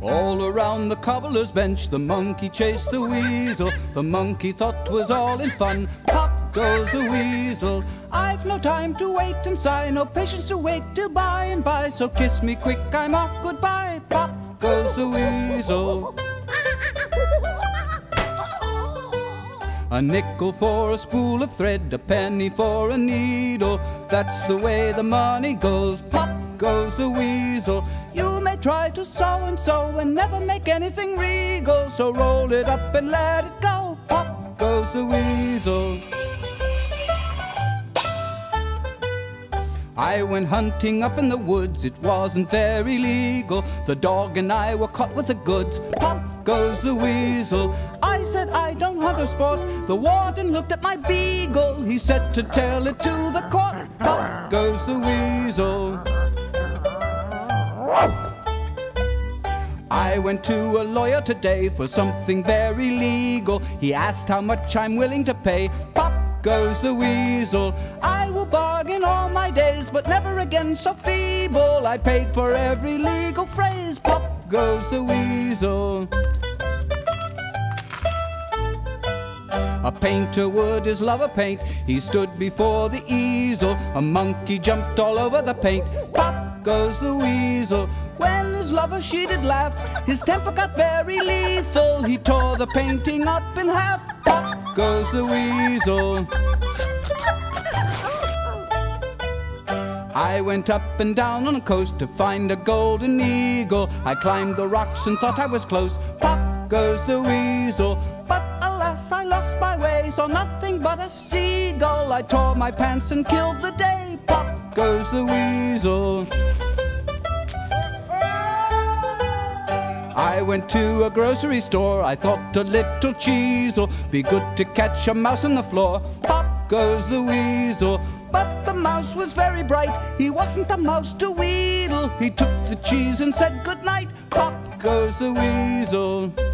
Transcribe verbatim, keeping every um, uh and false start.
All around the cobbler's bench the monkey chased the weasel. The monkey thought 'twas all in fun. Pop goes the weasel. I've no time to wait and sigh, no patience to wait till by and by. So kiss me quick, I'm off, goodbye. Pop goes the weasel. A nickel for a spool of thread, a penny for a needle. That's the way the money goes. Pop goes the weasel. You may try to sew and sew and never make anything regal. So roll it up and let it go. Pop goes the weasel. I went hunting up in the woods, it wasn't very legal. The dog and I were caught with the goods. Pop goes the weasel. I said I don't hunt or sport. The warden looked at my beagle. He said to tell it to the court. Pop goes the weasel. I went to a lawyer today for something very legal. He asked how much I'm willing to pay. Pop goes the weasel. I will bargain all my days, but never again so feeble. I paid for every legal phrase. Pop goes the weasel. A painter would his lover paint. He stood before the easel. A monkey jumped all over the paint. Pop goes the weasel. When his lover she did laugh, his temper got very lethal. He tore the painting up in half. Pop goes the weasel. I went up and down on the coast to find a golden eagle. I climbed the rocks and thought I was close. Pop goes the weasel. But alas, I lost my way, saw nothing but a seagull. I tore my pants and killed the day. Pop goes the weasel. I went to a grocery store. I thought a little cheese'll be good to catch a mouse on the floor. Pop goes the weasel. But the mouse was very bright. He wasn't a mouse to wheedle. He took the cheese and said goodnight. Pop goes the weasel.